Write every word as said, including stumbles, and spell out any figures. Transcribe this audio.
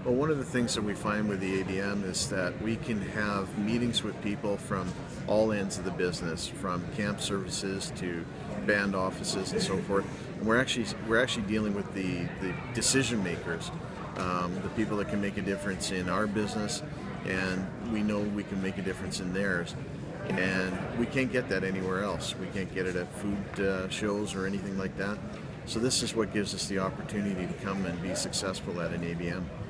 Well, one of the things that we find with the A B M is that we can have meetings with people from all ends of the business, from camp services to band offices and so forth. And we're actually we're actually dealing with the, the decision makers, um, the people that can make a difference in our business, and we know we can make a difference in theirs. And we can't get that anywhere else. We can't get it at food uh, shows or anything like that. So this is what gives us the opportunity to come and be successful at an A B M.